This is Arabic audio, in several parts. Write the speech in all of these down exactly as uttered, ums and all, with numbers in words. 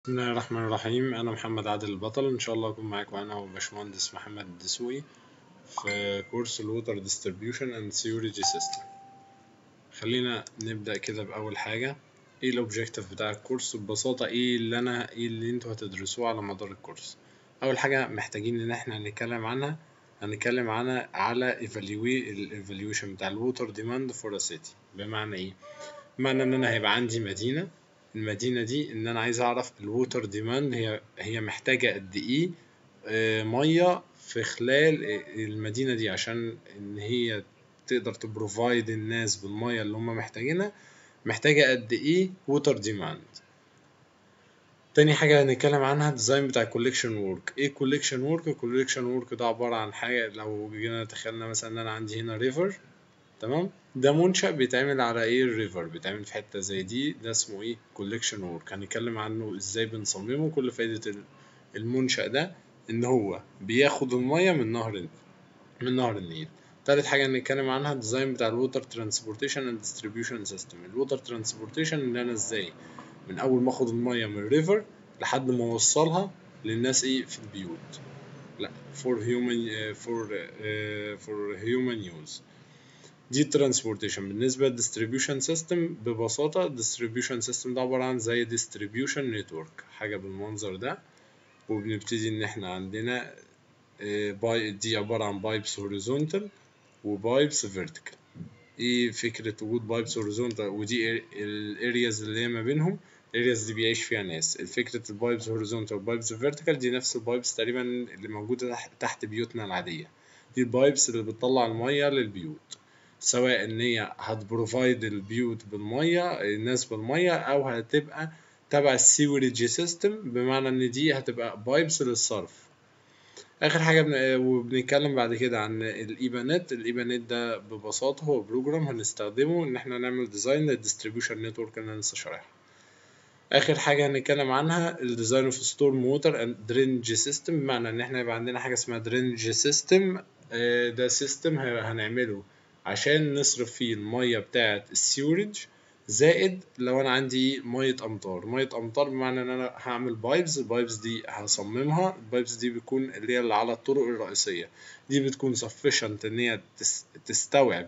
بسم الله الرحمن الرحيم. أنا محمد عادل البطل، إن شاء الله أكون معاكم أنا وباشمهندس محمد الدسوقي في كورس الووتر ديستريبيوشن أند سيوريج سيستم. خلينا نبدأ كده بأول حاجة، إيه الأوبجيكتيف بتاع الكورس ببساطة، إيه اللي أنا إيه اللي أنتوا هتدرسوه على مدار الكورس. أول حاجة محتاجين إن إحنا هنتكلم عنها هنتكلم عنها على الإيفالويشن بتاع الووتر ديماند فور سيتي. بمعنى إيه؟ بمعنى ان انا هيبقى عندي مدينة المدينة دي ان انا عايز اعرف الووتر ديماند هي هي محتاجة قد ايه آه، مية في خلال المدينة دي عشان ان هي تقدر تبروفايد الناس بالمية اللي هم محتاجينها. محتاجة قد ايه ووتر ديماند. تاني حاجة هنتكلم عنها الديزاين بتاع الكوليكشن وورك. ايه الكوليكشن وورك؟ الكوليكشن وورك ده عبارة عن حاجة، لو جينا تخيلنا مثلا ان انا عندي هنا ريفر، تمام، ده منشأ بيتعمل على ايه؟ الريفر بيتعمل في حتة زي دي، ده اسمه ايه؟ كوليكشن وورك. هنتكلم عنه ازاي بنصممه. كل فايدة المنشأ ده ان هو بياخد المية من نهر من نهر النيل. تالت حاجة هنتكلم عنها الديزاين بتاع الووتر ترانسبورتيشن اند ديستريبيوشن سيستم. الووتر ترانسبورتيشن ان انا ازاي من اول ما اخد المية من الريفر لحد ما اوصلها للناس ايه في البيوت، لا for human for for human use. دي الترانسبورتيشن. بالنسبة للديستريبيوشن سيستم ببساطة الديستريبيوشن سيستم ده عبارة عن زي ديستريبيوشن نتورك، حاجة بالمنظر ده. وبنبتدي ان احنا عندنا باي دي عبارة عن بايبس هوريزونتال وبايبس فيرتيكال. ايه فكرة وجود بايبس هوريزونتال؟ ودي الارياز اللي هي ما بينهم، الارياز دي بيعيش فيها ناس. فكرة البايبس هوريزونتال والبايبس فيرتيكال دي نفس البايبس تقريبا اللي موجودة تحت بيوتنا العادية. دي البايبس اللي بتطلع المية للبيوت، سواء ان هي هتبروفايد البيوت بالميه، الناس بالميه، او هتبقى تبع السيوريج سيستم، بمعنى ان دي هتبقى بايبس للصرف. اخر حاجه بن... وبنتكلم بعد كده عن الايبانت. الايبانت ده ببساطه هو بروجرام هنستخدمه ان احنا نعمل ديزاين للديستريبيوشن نتورك اللي انا لسه شارحها. اخر حاجه هنتكلم عنها الديزاين اوف ستورم ووتر اند درينج سيستم، بمعنى ان احنا يبقى عندنا حاجه اسمها درينج سيستم. ده سيستم هنعمله عشان نصرف فيه الميه بتاعه السيورج، زائد لو انا عندي ميه امطار. ميه امطار بمعنى ان انا هعمل بايبز، البايبز دي هصممها. البايبز دي بتكون اللي هي اللي على الطرق الرئيسيه، دي بتكون sufficient ان هي تستوعب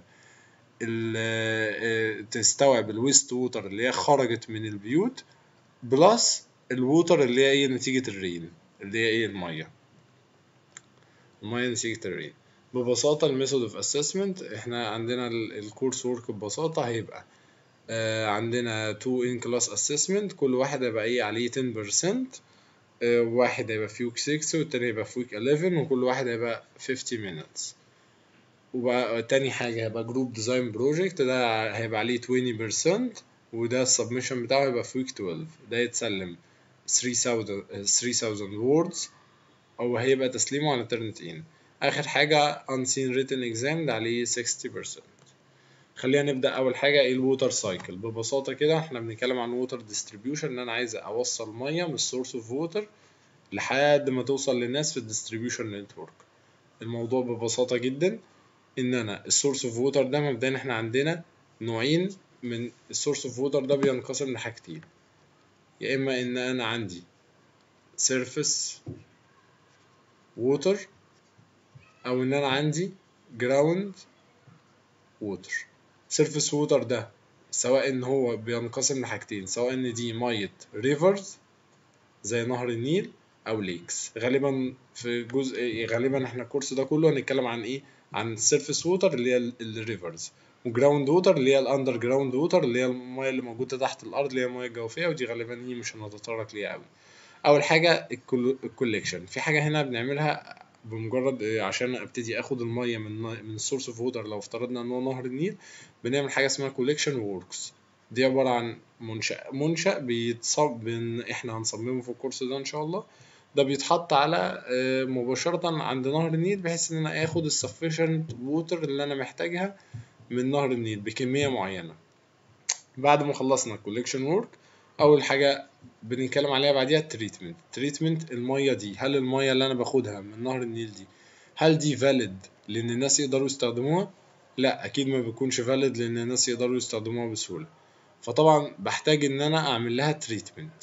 تستوعب الويست ووتر اللي هي خرجت من البيوت، بلس الووتر اللي هي ايه نتيجة الرين، اللي هي ايه المية المية نتيجة الرين. ببساطة الميثود اوف اسسمنت، احنا عندنا الكورس وورك ببساطة هيبقى آه عندنا تو ان كلاس اسسمنت، كل واحد هيبقى ايه عليه عشرة بالمية. آه واحد هيبقى في ويك ستة والتاني هيبقى في ويك حداشر، وكل واحد هيبقى خمسين minutes. وبقى تاني حاجة هيبقى جروب ديزاين بروجكت، ده هيبقى عليه عشرين بالمية، وده السبمشن بتاعه هيبقى في ويك اتناشر. ده يتسلم ثلاثة آلاف ووردز، او هيبقى تسليمه على ترنت ان. اخر حاجة unseen written exam ده عليه ستين بالمية. خلينا نبدأ. اول حاجة ايه الووتر سايكل؟ ببساطة كده احنا بنتكلم عن ووتر ديستريبيوشن، ان انا عايز اوصل مية من السورس اوف ووتر لحد ما توصل للناس في الديستريبيوشن نتورك. الموضوع ببساطة جدا ان انا السورس اوف ووتر ده مبدئيا احنا عندنا نوعين من السورس اوف ووتر، ده بينقسم لحاجتين، يا اما ان انا عندي سيرفيس ووتر، او ان انا عندي جراوند ووتر. سيرفيس ووتر ده سواء ان هو بينقسم لحاجتين، سواء ان دي ميه ريفرز زي نهر النيل او ليكس. غالبا في جزء غالبا احنا الكورس ده كله هنتكلم عن ايه؟ عن السيرفيس ووتر اللي هي الريفرز، وجراوند ووتر اللي هي الاندر جراوند ووتر اللي هي الميه اللي موجوده تحت الارض اللي هي الميه الجوفيه، ودي غالبا هي مش هنتطرق ليها قوي. اول حاجه الكوليكشن. في حاجه هنا بنعملها بمجرد عشان ابتدي اخد الميه من من السورس اوف ووتر، لو افترضنا ان هو نهر النيل، بنعمل حاجه اسمها كوليكشن ووركس. دي عباره عن منشأ منشأ بيتصب احنا هنصممه في الكورس ده ان شاء الله. ده بيتحط على مباشره عند نهر النيل، بحيث ان انا اخد السفيشنت ووتر اللي انا محتاجها من نهر النيل بكميه معينه. بعد ما خلصنا الكوليكشن وورك، اول حاجه بنتكلم عليها بعديها التريتمنت. تريتمنت الميه دي، هل الميه اللي انا باخدها من نهر النيل دي هل دي فاليد لان الناس يقدروا يستخدموها؟ لا اكيد ما بيكونش فاليد لان الناس يقدروا يستخدموها بسهوله. فطبعا بحتاج ان انا اعمل لها تريتمنت.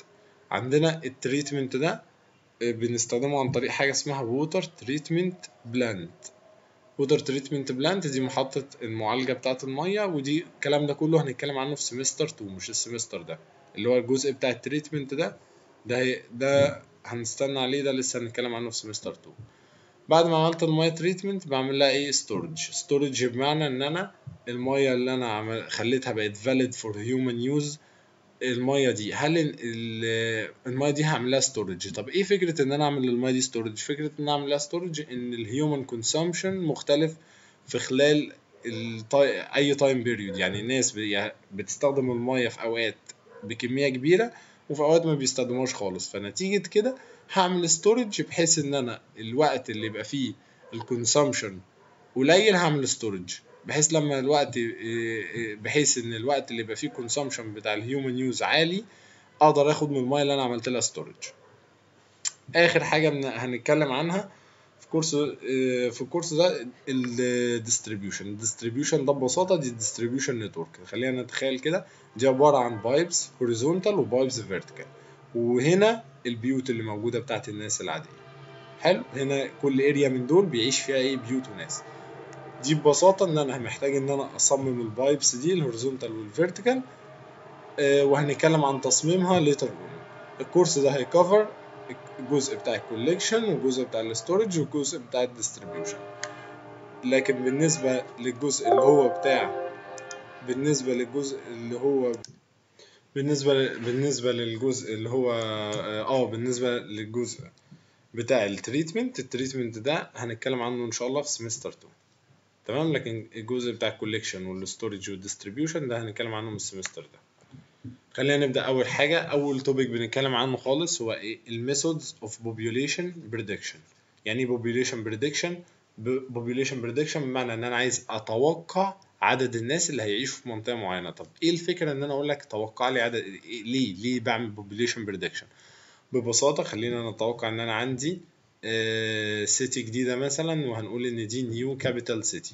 عندنا التريتمنت ده بنستخدمه عن طريق حاجه اسمها ووتر تريتمنت بلانت. ووتر تريتمنت بلانت دي محطه المعالجه بتاعه الميه، ودي الكلام ده كله هنتكلم عنه في سمستر اتنين مش السمستر ده، اللي هو الجزء بتاع التريتمنت ده ده ده هنستنى عليه، ده لسه هنتكلم عنه في سمستر اتنين. بعد ما عملت الميه تريتمنت بعمل لها ايه؟ ستورج. ستورج بمعنى ان انا الميه اللي انا عمل خليتها بقت valid for human use، الميه دي هل الميه دي هعمل لها ستورج؟ طب ايه فكره ان انا اعمل الميه دي ستورج؟ فكره ان انا اعمل لها ستورج ان الهيومن كونسامشن مختلف في خلال التاي... اي تايم بيريود. يعني الناس بتستخدم الميه في اوقات بكميه كبيره وفي اوقات ما بيستخدموهاش خالص، فنتيجه كده هعمل ستورج بحيث ان انا الوقت اللي يبقى فيه الكونسامشن قليل هعمل ستورج، بحيث لما الوقت بحيث ان الوقت اللي يبقى فيه كونسامشن بتاع الهيومن يوز عالي اقدر اخد من الميه اللي انا عملت لها ستورج. اخر حاجه هنتكلم عنها في كورس في الكورس ده الديستريبيوشن. الديستريبيوشن ده ببساطه دي الديستريبيوشن نتورك. خلينا نتخيل كده دي عباره عن بايبس هوريزونتال وبايبس فيرتيكال، وهنا البيوت اللي موجوده بتاعت الناس العاديه. حلو، هنا كل اريا من دول بيعيش فيها ايه؟ بيوت وناس. دي ببساطه ان انا محتاج ان انا اصمم البايبس دي الهوريزونتال والفيرتيكال، أه وهنتكلم عن تصميمها ليتر اون. الكورس ده هيكفر الجزء بتاع الكوليكشن والجزء بتاع الاستورج والجزء بتاع الديستريبيوشن. لكن بالنسبه للجزء اللي هو بتاع بالنسبه للجزء اللي هو بالنسبه ل... بالنسبه للجزء اللي هو اه بالنسبه للجزء بتاع التريتمنت التريتمنت ده هنتكلم عنه ان شاء الله في سمستر اتنين. تمام، لكن الجزء بتاع الكوليكشن والستورج والديستريبيوشن ده هنتكلم عنه من السمستر ده. خلينا نبدا. اول حاجه اول توبيك بنتكلم عنه خالص هو ايه؟ الميثودز اوف بوبيوليشن بريدكشن. يعني ايه بوبيوليشن بريدكشن؟ بوبيوليشن بريدكشن بمعنى ان انا عايز اتوقع عدد الناس اللي هيعيشوا في منطقه معينه. طب ايه الفكره ان انا اقول لك توقع لي عدد؟ ليه ليه بعمل بوبيوليشن بريدكشن؟ ببساطه خلينا نتوقع ان انا عندي آه سيتي جديده مثلا، وهنقول ان دي نيو كابيتال سيتي.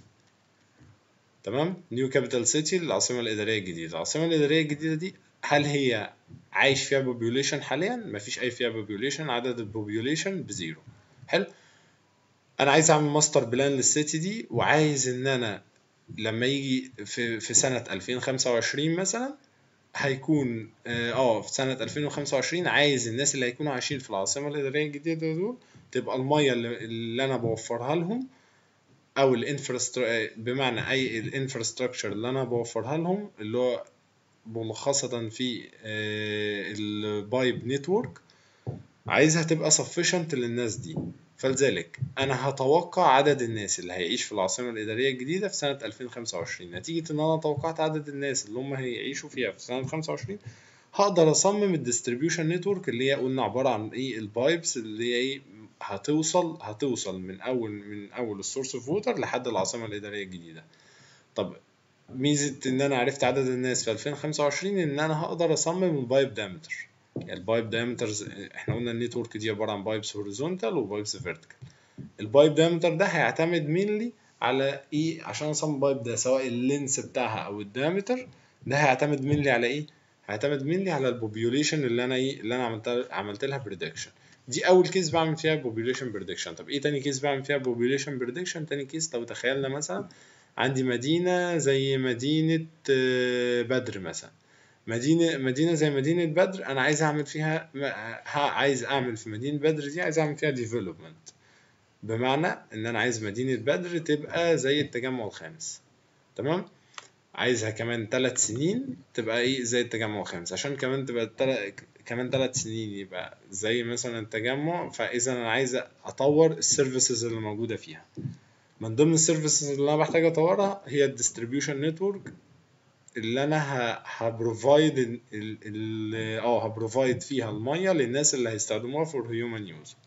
تمام، نيو كابيتال سيتي العاصمه الاداريه الجديده. العاصمه الاداريه الجديده دي هل هي عايش فيها بوبيوليشن حاليا؟ مفيش اي فيها بوبيوليشن، عدد البوبيوليشن بزيرو. حلو، انا عايز اعمل ماستر بلان للسيتي دي، وعايز ان انا لما يجي في في سنه ألفين وخمسة وعشرين مثلا هيكون اه في سنه ألفين وخمسة وعشرين عايز الناس اللي هيكونوا عايشين في العاصمه الاداريه الجديده دول تبقى الميه اللي, اللي انا بوفرها لهم او الانفراستراكشر، بمعنى اي الانفراستراكشر اللي انا بوفرها لهم اللي هو ملخصة في البايب نتورك، عايزها تبقى sufficient للناس دي. فلذلك انا هتوقع عدد الناس اللي هيعيش في العاصمة الادارية الجديدة في سنة ألفين وخمسة وعشرين. نتيجة ان انا توقعت عدد الناس اللي هم هيعيشوا فيها في سنة خمسة وعشرين هقدر اصمم الديستريبيوشن نتورك اللي هي قلنا عبارة عن ايه؟ البايبس اللي هي ايه؟ هتوصل هتوصل من اول من اول السورس اوف ووتر لحد العاصمة الادارية الجديدة. طب ميزة ان انا عرفت عدد الناس في ألفين وخمسة وعشرين ان انا هقدر اصمم البايب دايمتر. يعني البايب دايمترز احنا قلنا النتورك دي عبارة عن بايبس هوريزونتال وبايبس فيرتيكال. البايب دايمتر ده هيعتمد مينلي على ايه عشان اصمم البايب ده؟ سواء اللينس بتاعها او الدايمتر ده هيعتمد مينلي على ايه؟ هيعتمد مينلي على البوبيوليشن اللي انا ايه اللي انا عملت عملت لها بريدكشن. دي اول كيس بعمل فيها بوبيوليشن بريدكشن. طب ايه تاني كيس بعمل فيها بوبيوليشن بريدكشن؟ تاني كيس لو تخيلنا مثلا عندي مدينة زي مدينة بدر مثلا، مدينة مدينة زي مدينة بدر أنا عايز أعمل فيها عايز أعمل في مدينة بدر دي عايز أعمل فيها development، بمعنى إن أنا عايز مدينة بدر تبقى زي التجمع الخامس. تمام، عايزها كمان ثلاث سنين تبقى إيه زي التجمع الخامس، عشان كمان تبقى تل... كمان ثلاث سنين يبقى زي مثلا التجمع. فإذا أنا عايز أطور السيرفيسز اللي موجودة فيها. من ضمن السيرفيسز اللي انا بحتاج اطورها هي الديستريبيوشن نتورك اللي انا هبروفايد اه هبروفايد فيها الميه للناس اللي هيستخدموها فور هيومن يوز.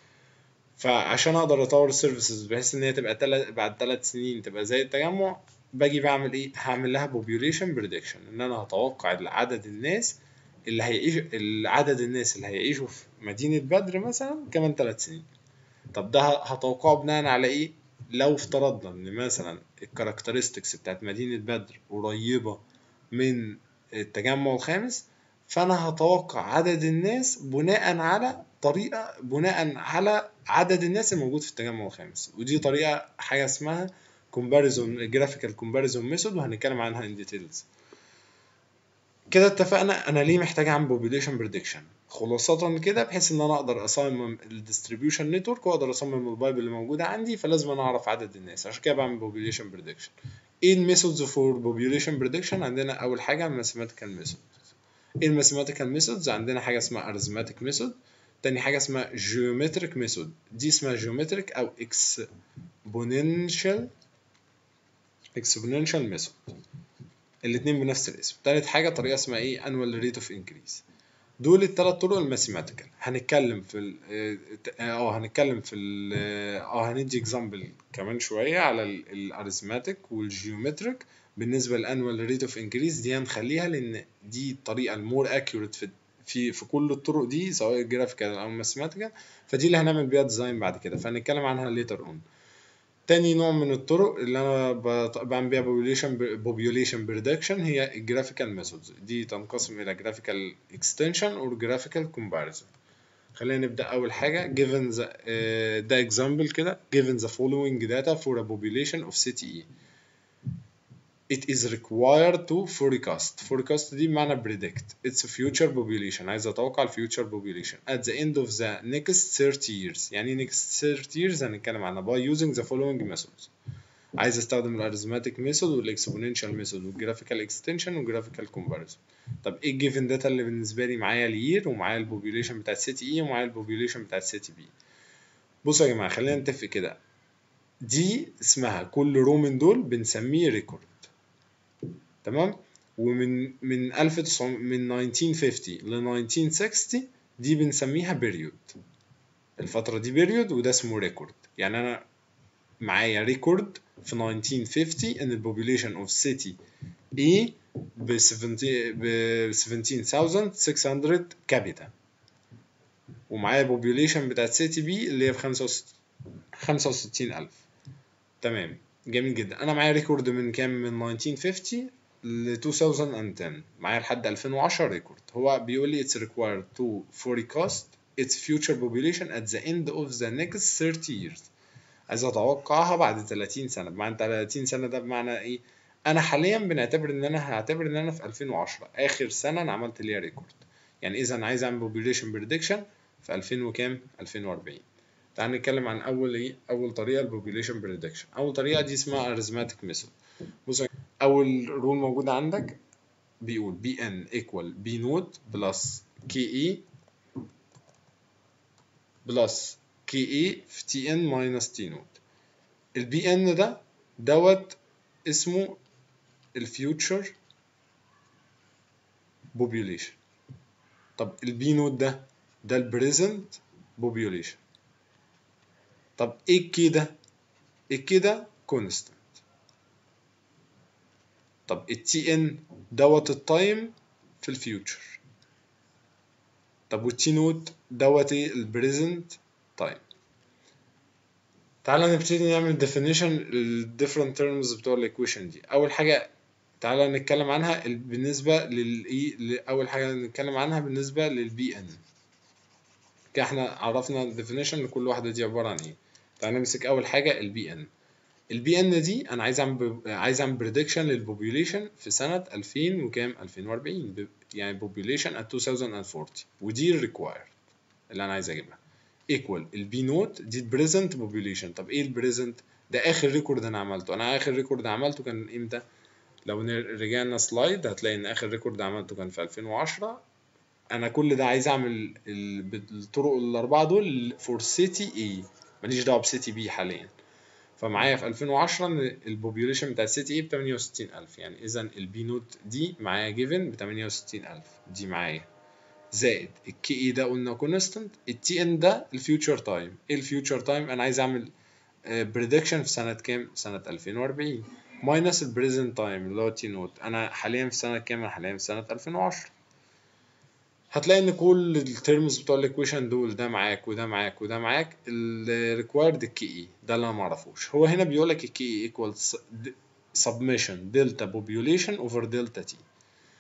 فعشان اقدر اطور السيرفيسز بحيث ان هي تبقى تل... بعد ثلاث سنين تبقى زي التجمع، باجي بعمل ايه؟ هعمل لها population prediction، ان انا هتوقع عدد الناس اللي هيعيش عدد الناس اللي هيعيشوا في مدينة بدر مثلا كمان ثلاث سنين. طب ده هتوقعه بناء على ايه؟ لو افترضنا ان مثلا الكاركترستكس بتاعت مدينة بدر قريبة من التجمع الخامس، فانا هتوقع عدد الناس بناء على طريقه بناء على عدد الناس الموجود في التجمع الخامس، ودي طريقه حاجه اسمها comparison graphical comparison method، وهنتكلم عنها in details. كده اتفقنا انا ليه محتاج اعمل population prediction. خلاصة كده بحيث ان انا اقدر اصمم الديستريبيوشن نتورك واقدر اصمم البايب اللي موجوده عندي، فلازم انا اعرف عدد الناس، عشان كده بعمل population prediction. ايه الميثودز فور population prediction؟ عندنا اول حاجه mathematical method. ايه الماثيماتيكال ميثودز؟ عندنا حاجه اسمها arithmetic ميثود، تاني حاجه اسمها geometric ميثود، دي اسمها geometric او exponential exponential ميثود، الاثنين بنفس الاسم. تالت حاجه طريقه اسمها ايه؟ annual rate of increase. دول الثلاث طرق الماثيماتيكال. هنتكلم في ال اه هنتكلم في ال اه هندي اكزامبل كمان شويه على الاريثماتيك والجيومتريك. بالنسبه للانوال ريت اوف انكريز دي هنخليها لان دي الطريقه المور اكيوريت في في في كل الطرق دي، سواء جرافيكال او ماثيماتيكال، فدي اللي هنعمل بيها ديزاين بعد كده، فهنتكلم عنها ليتر اون. تاني نوع من الطرق اللي انا بعمل بيها population population prediction هي الجرافيكال ميثودز، دي تنقسم الى جرافيكال اكستنشن اور جرافيكال كومباريزون. خلينا نبدا اول حاجه given the uh, ده example كده given the following data for a population of city E. It is required to forecast. Forecast دي بمعنى predict its future population. عايز اتوقع ال future population at the end of the next thirty years. يعني next thirty years هنتكلم عنها by using the following methods. عايز استخدم الاريثماتيك ميثود والاكسبوننشال ميثود والجرافيكال اكستنشن والجرافيكال كومباريزون. طب ايه الجيفن داتا اللي بالنسبه لي؟ معايا الير ومعايا البوبيوليشن بتاعت سيتي اي ومعايا البوبيوليشن بتاعت سيتي بي. بصوا يا جماعه خلينا نتفق كده، دي اسمها كل رو من دول بنسميه ريكورد، تمام؟ ومن من ألف وتسعمية من ألف وتسعمية وخمسين ل ألف وتسعمية وستين دي بنسميها بيريود. الفتره دي بيريود وده اسمه ريكورد. يعني انا معايا ريكورد في ألف وتسعمية وخمسين ان البوبوليشن اوف سيتي اي ب سبعتاشر ألف وستمية كابيتا، ومعايا البوبوليشن بتاعت سيتي بي اللي هي ب خمسة وستين ألف. تمام، جميل جدا. انا معايا ريكورد من كام؟ من ألف وتسعمية وخمسين ل ألفين وعشرة، معايا لحد ألفين وعشرة ريكورد. هو بيقول لي it's required to forecast its future population at the end of the next thirty years. عايز اتوقعها بعد ثلاثين سنه. بمعنى ثلاثين سنه ده بمعنى ايه؟ انا حاليا بنعتبر ان انا هعتبر ان انا في ألفين وعشرة اخر سنه انا عملت ليها ريكورد. يعني اذا انا عايز اعمل population prediction في ألفين وكام؟ ألفين وأربعين. تعال نتكلم عن اول ايه؟ اول طريقه البوبوليشن بريدكشن. اول طريقه دي اسمها arithmetic ميثود. بص، اول رول موجوده عندك بيقول بي ان ايكوال بي نوت بلس كي اي بلس كي اي في تي ان ماينس تي نوت. البي ان ده دوت اسمه الفيوتشر بوبوليشن. طب البي نوت ده ده البريزنت بوبوليشن. طب ايه الكي ده؟ الكي ده كونستانت. طب التي ان دوت التايم في الفيوتشر. طب والتي نوت دوت ايه؟ البريزنت تايم. تعالى نبتدي نعمل definition ال different terms بتوع الايكويشن دي. اول حاجه تعالى نتكلم عنها بالنسبه لل اول حاجه نتكلم عنها بالنسبه للبي ان. كده احنا عرفنا الديفينيشن لكل واحده دي عباره عن ايه. تعالى نمسك اول حاجه البي ان. البي ان دي انا عايز اعمل عايز اعمل بريدكشن للبوبوليشن في سنه ألفين وكام؟ ألفين وأربعين، يعني population at ألفين وأربعين، ودي الريكوايرد اللي انا عايز اجيبها ايكوال البي نوت دي البريزنت بوبوليشن. طب ايه البريزنت ده؟ اخر ريكورد انا عملته. انا اخر ريكورد عملته كان امتى؟ لو رجعنا سلايد هتلاقي ان اخر ريكورد عملته كان في ألفين وعشرة. انا كل ده عايز اعمل الطرق الاربعه دول فور سيتي اي، ماليش دعوه بسيتي بي حاليا. فمعايا في ألفين وعشرة ان البوبوليشن بتاع السيتي اي ب ثمانية وستين ألف، يعني اذا البي نوت دي معايا جيفن ب ثمانية وستين ألف دي معايا، زائد الكي اي ده قلنا كونستانت، التي ان ده الفيوتشر تايم. ايه الفيوتشر تايم؟ انا عايز اعمل بريدكشن في سنه كام؟ سنه ألفين وأربعين، ماينس البريزنت تايم اللي هو تي نوت. انا حاليا في سنه كام؟ انا حاليا في سنه ألفين وعشرة. هتلاقي ان كل الترمز بتوع الايكويشن دول ده معاك وده معاك وده معاك. الريكوايرد الكي اي ده اللي انا معرفوش. هو هنا بيقول لك الكي اي ايكوال سبميشن دلتا بوبوليشن اوفر دلتا تي.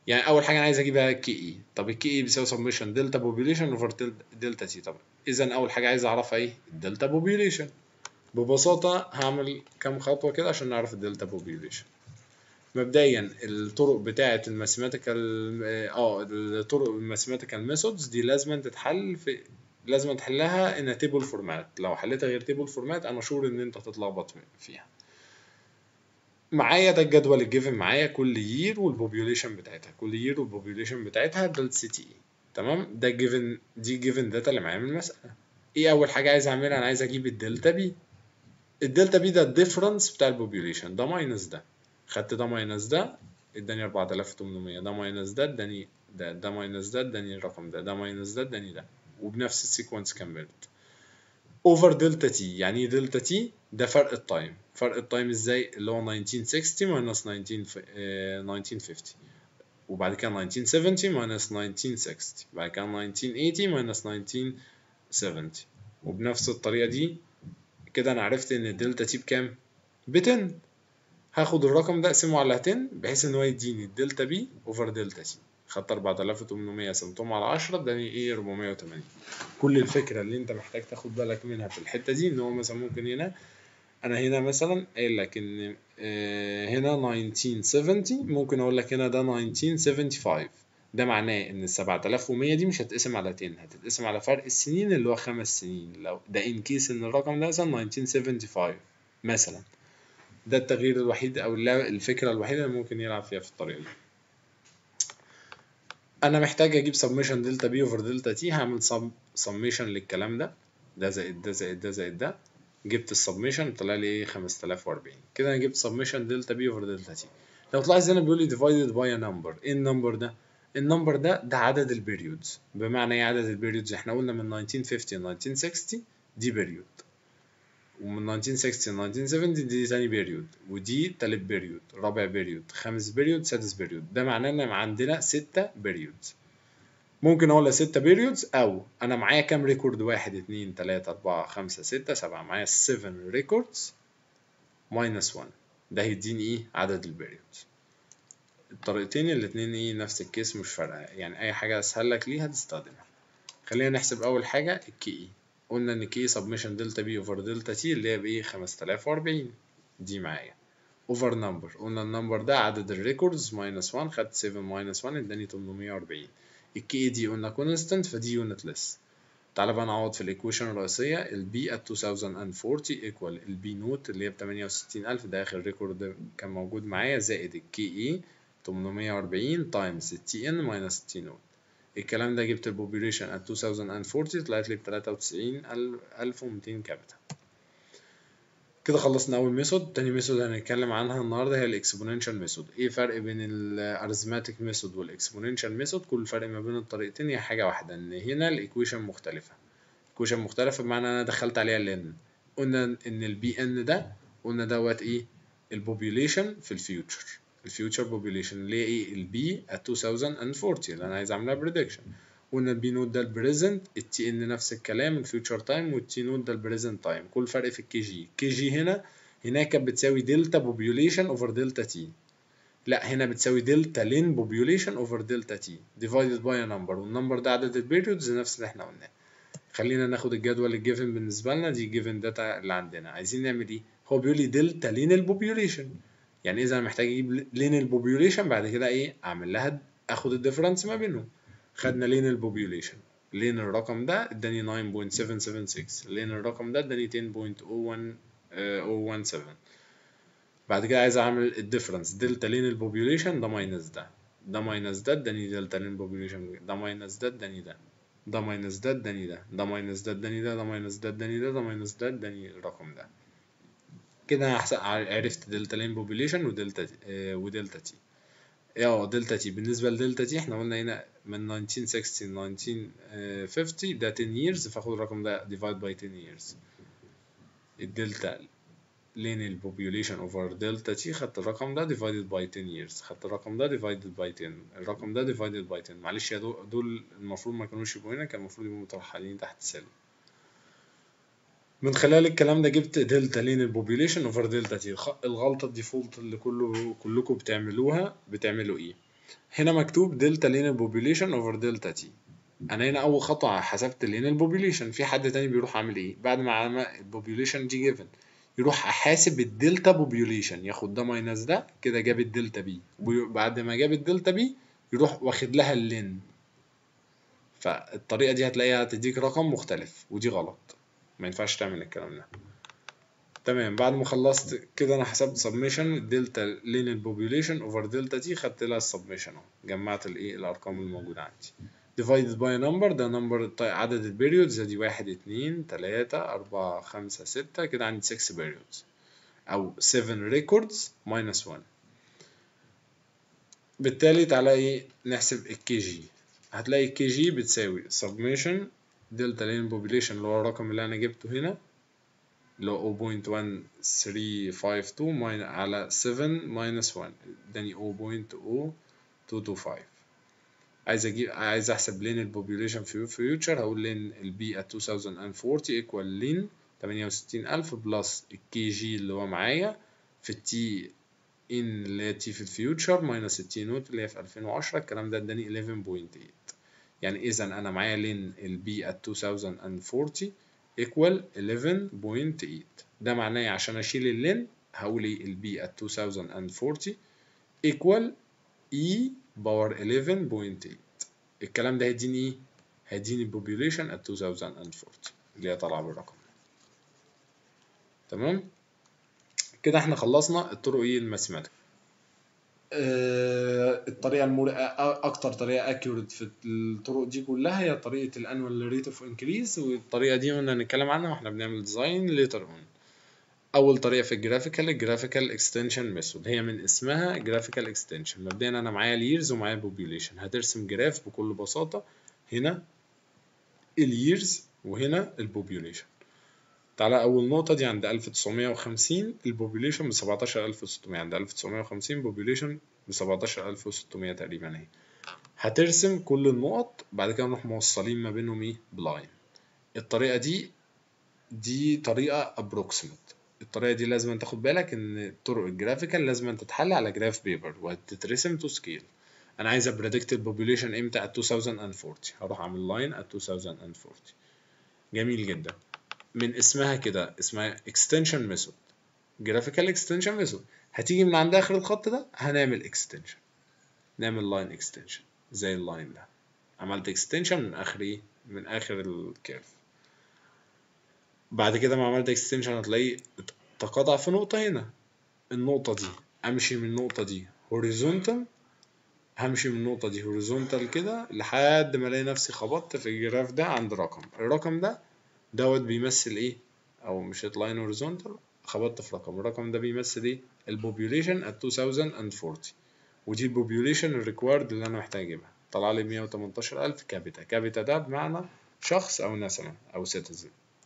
يعني اول حاجه انا عايز اجيبها كي اي. طب الكي اي بيساوي سميشن دلتا بوبيوليشن اوفر دلتا تي. طبعا اذا اول حاجه عايز اعرفها ايه؟ الدلتا بوبيوليشن. ببساطه هعمل كام خطوه كده عشان نعرف الدلتا بوبيوليشن. مبدئيا الطرق بتاعه الماثيماتيكال اه الطرق الماثيماتيكال ميثودز دي لازم تتحل في لازم تحلها ان تيبل فورمات. لو حليتها غير تيبل فورمات انا شور ان انت هتتلخبط فيها. معايا ده الجدول الجيفن معايا كل يير والبوبيوليشن بتاعتها، كل يير والبوبيوليشن بتاعتها دلتا سي تي. تمام، ده جيفن، دي جيفن داتا اللي معايا من المساله. ايه اول حاجه عايز اعملها؟ انا عايز اجيب الدلتا بي. الدلتا بي ده الديفرنس بتاع البوبيوليشن، ده ماينس ده. خدت ده ماينس ده اداني أربعة آلاف وتمنمية، ده ماينس ده اداني ده، ده ماينس ده اداني الرقم ده، ده ماينس ده اداني ده، وبنفس السيكونس كملت. اوفر دلتا تي. يعني ايه دلتا تي؟ ده فرق التايم. فرق التايم ازاي؟ اللي هو ألف وتسعمية وستين ماينس ألف وتسعمية وخمسين، وبعد كده ألف وتسعمية وسبعين ماينس ألف وستين، بعد كده ألف وثمانين ماينس ألف وسبعين. وبنفس الطريقه دي كده انا عرفت ان الدلتا تي بكام؟ ب عشرة. هاخد الرقم ده اقسمه على عشرة بحيث ان هو يديني الدلتا بي اوفر دلتا تي. خدت أربعة آلاف وتمنمية قسمتهم على عشرة اداني ايه؟ أربعمية وتمانين. كل الفكره اللي انت محتاج تاخد بالك منها في الحته دي ان هو مثلا ممكن هنا انا هنا مثلا قايل لك ان هنا ألف وتسعمية وسبعين، ممكن اقول لك هنا ده ألف وخمسمية وخمسة وسبعين. ده معناه ان ال سبعة آلاف ومية دي مش هتقسم على عشرة، هتتقسم على فرق السنين اللي هو خمس سنين. لو ده ان كيس ان الرقم ده مثلا ألف وتسعمية وخمسة وسبعين مثلا. ده التغيير الوحيد او الفكره الوحيده اللي ممكن يلعب فيها في الطريقه دي. انا محتاج اجيب سميشن دلتا بي اوفر دلتا تي. هعمل سم سميشن للكلام ده، ده زائد ده زائد ده زائد ده. جبت السبميشن طلع لي ايه؟ خمسة آلاف وأربعين. كده انا جبت سبميشن دلتا بي اوفر دلتا تي. لو تلاحظ هنا بيقول لي divided by a number. ايه النمبر ده؟ النمبر ده ده عدد البيريودز. بمعنى ايه عدد البيريودز؟ احنا قلنا من ألف وتسعمية وخمسين ل ألف وتسعمية وستين دي بيريود، ومن ألف وتسعمية وستين ل ألف وتسعمية وسبعين دي تاني بيريود، ودي تالت بيريود، رابع بيريود، خامس بيريود، سادس بيريود. ده معناه ان عندنا ستة بيريودز. ممكن اقول ستة بيريودز، او انا معايا كام ريكورد؟ واحد اتنين تلاتة أربعة خمسة ستة سبعة، معايا سبعة ريكوردز ماينس واحد. ده هيديني ايه؟ عدد البيريودز. الطريقتين الاتنين ايه؟ نفس الكيس، مش فارقه، يعني اي حاجه اسهل لك ليها تستخدمها. خلينا نحسب اول حاجه الكي اي. قلنا ان كي سبميشن دلتا بي اوفر دلتا تي اللي هي بايه؟ خمسة آلاف وأربعين. دي معايا اوفر نمبر. قلنا النمبر ده عدد الريكوردز ماينس واحد، خدت سبعة ماينس واحد اداني تمنمية وأربعين. الكي اي دي قلنا كونستنت فدي يونتلس. تعالى بقى نعوض في الايكويشن الرئيسيه. البي at ألفين وأربعين ايكوال البي نوت اللي هي ب تمانية وستين ألف، ده اخر ريكورد كان موجود معايا، زائد الكي اي تمنمية وأربعين تايمز التي ان ماينس التي نوت. الكلام ده جبت البوبيوليشن at ألفين وأربعين طلعت لي ب تلاتة وتسعين ألف ومتين كابيتال. كده خلصنا اول ميثود. تاني ميثود هنتكلم عنها النهارده هي الاكسبوننشال ميثود. ايه الفرق بين الارثماتيك ميثود والاكسبوننشال ميثود؟ كل الفرق ما بين الطريقتين هي حاجه واحده، ان هنا الايكويشن مختلفه. ايكويشن مختلفه بمعنى انا دخلت عليها لن. قلنا ان البي ان ده قلنا دوت ايه؟ البوبيوليشن في الفيوتشر، الفيوتشر بوبيوليشن اللي هي ايه؟ البي at ألفين وأربعين اللي انا عايز اعملها بريدكشن. قلنا البي نوت ده البريزنت، التي ان نفس الكلام الفيوتشر تايم، والتي نوت ده البريزنت تايم. كل فرق في الكي جي. كي جي هنا هناك كانت بتساوي دلتا بوبيوليشن اوفر دلتا تي، لا هنا بتساوي دلتا لين بوبيوليشن اوفر دلتا تي ديفايدد باي نمبر، والنمبر ده عدد البيريودز نفس اللي احنا قلناه. خلينا ناخد الجدول الجيفن بالنسبه لنا، دي جيفن داتا اللي عندنا. عايزين نعمل ايه؟ هو بيقول لي دلتا لين البوبيوليشن، يعني اذا انا محتاج اجيب لين البوبيوليشن بعد كده ايه؟ اعمل لها اخد الديفرنس ما بينهم. خدنا لين البوبيوليشن، لين الرقم ده اداني تسعة فاصلة سبعة سبعة ستة، لين الرقم ده اداني عشرة فاصلة صفر واحد سبعة. بعد كده عايز اعمل الديفرنس دلتا لين البوبيوليشن، ده ماينس ده، ده ماينس ده اداني دلتا لين البوبيوليشن، ده ماينس ده اداني ده، ده ماينس ده اداني ده، ده ماينس ده اداني ده، ده ماينس ده اداني ده، ده ماينس ده اداني الرقم ده. كده انا عرفت دلتا لين بوبيوليشن ودلتا تي آه ودلتا تي. اه دلتا تي بالنسبه لدلتا تي احنا قلنا هنا من ألف وتسعمية وستين ل ألف وتسعمية وخمسين ده عشرة years، فاخد الرقم ده ديفايد باي عشرة years. الدلتا لين البوبيوليشن اوفر دلتا تي خدت الرقم ده ديفايدد باي عشرة years، خدت الرقم ده ديفايدد باي عشرة، الرقم ده ديفايدد باي عشرة. معلش يا دول المفروض ما كانوش يبقوا هنا، كان المفروض يبقوا مترحلين تحت سالب. من خلال الكلام ده جبت دلتا لين البوبيوليشن اوفر دلتا تي. الغلطه الديفولت اللي كله كلكم بتعملوها، بتعملوا ايه؟ هنا مكتوب دلتا لين population over دلتا تي. انا هنا اول خطوه حسبت لين البوبيليشن. في حد تاني بيروح عامل ايه بعد ما البوبيليشن دي جيفن؟ يروح احاسب الدلتا بوبيوليشن، ياخد ده ماينس ده كده جاب الدلتا بي، وبعد ما جاب الدلتا بي يروح واخد لها اللين. فالطريقه دي هتلاقيها هتديك رقم مختلف، ودي غلط، ما ينفعش تعمل الكلام ده. تمام، بعد ما خلصت كده انا حسبت سبميشن دلتا لين البوبيوليشن اوفر دلتا تي، خدت لها السبميشن اهو، جمعت الايه الارقام الموجوده عندي. divided by number، ده نمبر عدد البيريودز، ادي واحد اتنين تلاتة اربعة خمسة ستة، كده عندي ستة بيريودز او سبعة ريكوردز minus واحد. بالتالي تعالى ايه نحسب الكي جي. هتلاقي الكي جي بتساوي summation دلتا لين population اللي هو الرقم اللي انا جبته هنا اللي هو zero point one three five two على سبعة minus واحد، اداني zero point zero two two five. عايز اجيب عايز احسب لين البوبيوليشن في فيوتشر، هقول لين البي ات two thousand forty ايكوال لين تمانية وستين ألف بلس الكي جي اللي هو معايا في التي ان اللي هي تي في الفيوتشر ماينس التي نوت اللي هي في ألفين وعشرة. الكلام ده اداني eleven point eight. يعني اذا انا معايا لين البي ات two thousand forty ايكوال eleven point eight. ده معناه عشان اشيل اللين هقول ايه البي ات two thousand forty ايكوال اي باور eleven point eight. الكلام ده هيديني ايه؟ هيديني البوبيوليشن at two thousand forty اللي هي طالعه بالرقم. تمام؟ كده احنا خلصنا الطرق ايه الماثيماتيك. آه الطريقه المر... اكتر طريقه اكيوريت في الطرق دي كلها هي طريقه الانوال ريت اوف انكريز، والطريقه دي قلنا هنتكلم عنها واحنا بنعمل ديزاين ليتر اون. اول طريقه في الجرافيكال الجرافيكال اكستنشن ميثود، هي من اسمها جرافيكال اكستنشن. مبدئيا انا معايا اليرز ومعايا البوبيوليشن، هترسم جراف بكل بساطه، هنا اليرز وهنا البوبيوليشن. تعالى اول نقطه دي عند ألف وتسعمية وخمسين، البوبيوليشن ب سبعتاشر ألف وستمية، عند ألف وتسعمية وخمسين بوبيوليشن ب سبعتاشر ألف وستمية تقريبا اهي. هترسم كل النقط، بعد كده نروح موصلين ما بينهم ايه بلاين. الطريقه دي دي طريقه ابروكسيمت. الطريقه دي لازم تاخد بالك ان طرق الجرافيكال لازم تتحل على جراف بيبر وهتترسم تو سكيل. انا عايز ابريدكت البوبيوليشن امتى at two thousand forty، هروح اعمل لاين at two thousand forty. جميل جدا، من اسمها كده اسمها extension method graphical extension method. هتيجي من عند اخر الخط ده هنعمل extension، نعمل لاين extension زي اللاين ده، عملت extension من اخر ايه من اخر الكيرف. بعد كده ما عملت اكستنشن هتلاقيه تقاطع في نقطة هنا، النقطة دي امشي من النقطة دي هوريزونتال، همشي من النقطة دي هوريزونتال كده لحد ما الاقي نفسي خبطت في الجراف ده عند رقم. الرقم ده دوت بيمثل ايه، او مش لاين هوريزونتال، خبطت في رقم. الرقم ده بيمثل ايه البوبيوليشن at two thousand forty، ودي البوبيوليشن الريكوارد اللي انا محتاج اجيبها. طلع لي مية وتمنتاشر ألف كابيتا. كابيتا ده بمعنى شخص او نسمة او سيتيزن.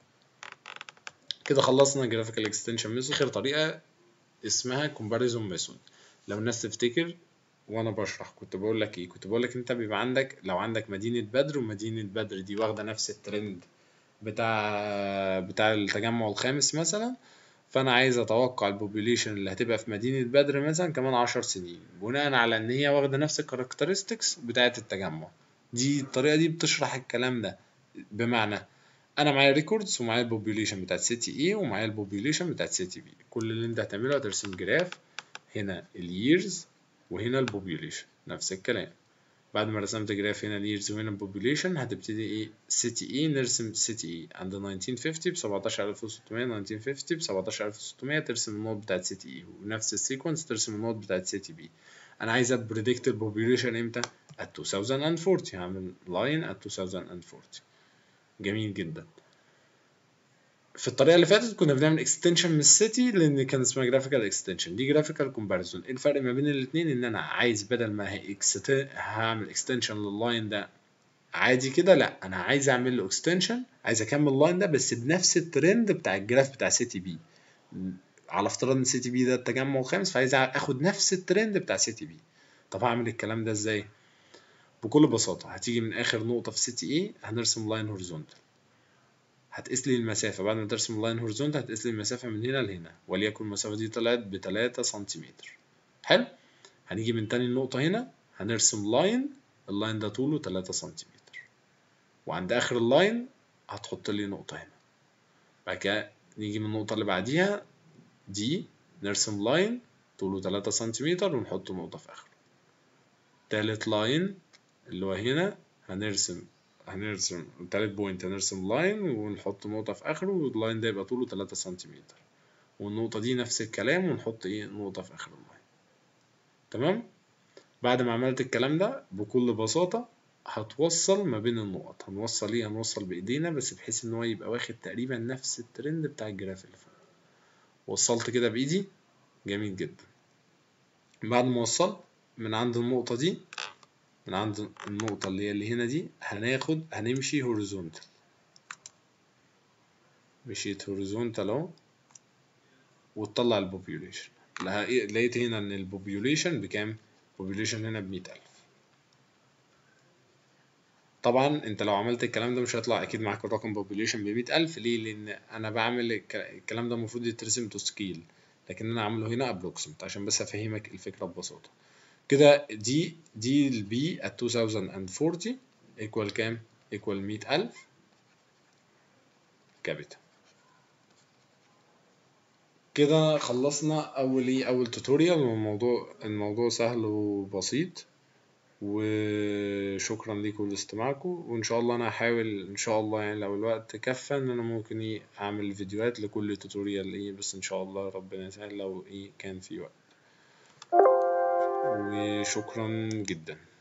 كده خلصنا جرافيكال اكستنشن ميثود. اخر طريقه اسمها كومباريزون ميثود. لو الناس تفتكر وانا بشرح كنت بقول لك ايه، كنت بقول لك انت بيبقى عندك لو عندك مدينه بدر، ومدينه بدر دي واخده نفس الترند بتاع بتاع التجمع الخامس مثلا، فانا عايز اتوقع البوبوليشن اللي هتبقى في مدينه بدر مثلا كمان عشر سنين بناء على ان هي واخده نفس الكاركترستكس بتاعه التجمع. دي الطريقه دي بتشرح الكلام ده، بمعنى انا معايا ريكوردز ومعايا البوبيوليشن بتاعت سيتي اي ومعايا البوبيوليشن بتاعت سيتي بي. كل اللي انت هتعمله هترسم جراف، هنا اليرز وهنا البوبيوليشن نفس الكلام. بعد ما رسمت جراف هنا اليرز وهنا البوبيوليشن هتبتدي ايه سيتي اي، نرسم سيتي اي عند nineteen fifty ب سبعتاشر ألف وستمية، nineteen fifty ب سبعتاشر ألف وستمية ترسم النوت بتاعت سيتي اي، ونفس السيكونس ترسم النوت بتاعت سيتي بي. انا عايز ابريدكت البوبيوليشن امتى at two thousand forty، هعمل لاين at two thousand forty. جميل جدا. في الطريقه اللي فاتت كنا بنعمل اكستنشن من السيتي لان كان اسمها جرافيكال اكستنشن، دي جرافيكال كومباريزون. ايه الفرق ما بين الاثنين؟ ان انا عايز بدل ما هي اكست هعمل اكستنشن لللاين ده عادي كده، لا انا عايز اعمل له اكستنشن، عايز اكمل اللاين ده بس بنفس الترند بتاع الجراف بتاع سيتي بي. على افتراض ان سيتي بي ده التجمع الخامس، فعايز اخد نفس الترند بتاع سيتي بي. طب هعمل الكلام ده ازاي؟ بكل بساطه هتيجي من اخر نقطه في سيتي اي هنرسم لاين هوريزونتال، هتقيس لي المسافة. بعد ما ترسم اللاين هوريزونتال هتقيس لي المسافة من هنا لهنا، وليكن المسافة دي طلعت بتلاتة سنتيمتر. حلو. هنيجي من تاني النقطة هنا هنرسم لاين، اللاين ده طوله تلاتة سنتيمتر، وعند اخر اللاين هتحط لي نقطة هنا. بعد كده نيجي من النقطة اللي بعديها دي نرسم لاين طوله تلاتة سنتيمتر ونحط نقطة في اخره. تالت لاين اللي هو هنا هنرسم هنرسم تالت بوينت هنرسم لاين ونحط نقطة في اخره، واللاين ده يبقى طوله تلاتة سنتيمتر، والنقطة دي نفس الكلام ونحط ايه نقطة في اخر اللاين. تمام. بعد ما عملت الكلام ده بكل بساطة هتوصل ما بين النقط. هنوصل ايه؟ هنوصل بايدينا بس بحيث ان هو يبقى واخد تقريبا نفس الترند بتاع الجراف اللي فوق. وصلت كده بايدي، جميل جدا. بعد ما وصلت من عند النقطة دي، من عند النقطة اللي هي اللي هنا دي، هناخد هنمشي هوريزونتال. مشيت هوريزونتال اهو، وتطلع البوبيوليشن. لقيت هنا ان البوبيوليشن بكام؟ البوبيوليشن هنا بمية ألف. طبعا انت لو عملت الكلام ده مش هيطلع اكيد معاك الرقم بوبيوليشن بمية ألف. ليه؟ لان انا بعمل الكلام ده المفروض يترسم تو سكيل، لكن انا عامله هنا ابروكسيمت عشان بس افهمك الفكرة ببساطة كده. دي دي البي at two thousand forty equal كام؟ equal مية ألف كابيتا. كده خلصنا اول ايه اول توتوريال، والموضوع الموضوع سهل وبسيط. وشكرا لكم لاستماعكم، وان شاء الله انا هحاول ان شاء الله يعني لو الوقت كفى ان انا ممكن ايه اعمل فيديوهات لكل توتوريال ايه، بس ان شاء الله ربنا يسهل لو ايه كان في وقت. وشكرا جدا.